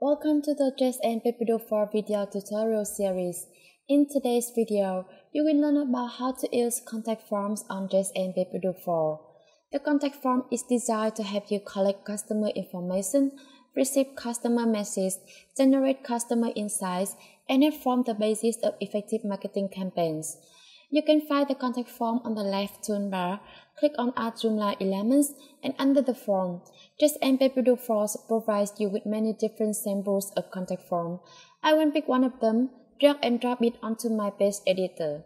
Welcome to the Dress and Paper 4 video tutorial series. In today's video, you will learn about how to use contact forms on Dress and Paper 4. The contact form is designed to help you collect customer information, receive customer messages, generate customer insights, and help form the basis of effective marketing campaigns. You can find the contact form on the left toolbar. Click on Add Joomla Elements, and under the form, Dress and Paper 4 provides you with many different samples of contact form. I will pick one of them, drag and drop it onto my page editor.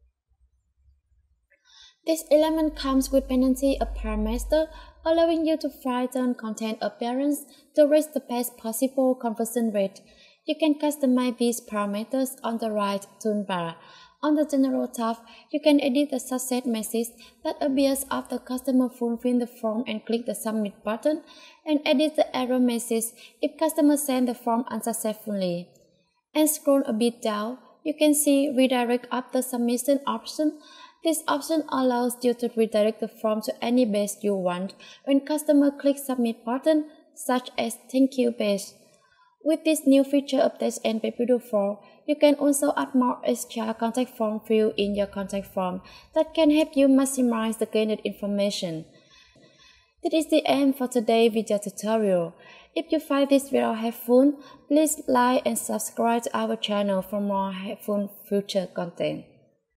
This element comes with plenty of parameters, allowing you to filter content appearance to reach the best possible conversion rate. You can customize these parameters on the right toolbar. On the General tab, you can edit the success message that appears after customer fulfills the form and click the Submit button, and edit the error message if customer sent the form unsuccessfully. And scroll a bit down, you can see Redirect After Submission option. This option allows you to redirect the form to any page you want when customer clicks Submit button, such as Thank You page. With this new feature of Dress and Paper 4, you can also add more extra contact form fields in your contact form that can help you maximize the gained information. This is the end for today's video tutorial. If you find this video helpful, please like and subscribe to our channel for more helpful future content.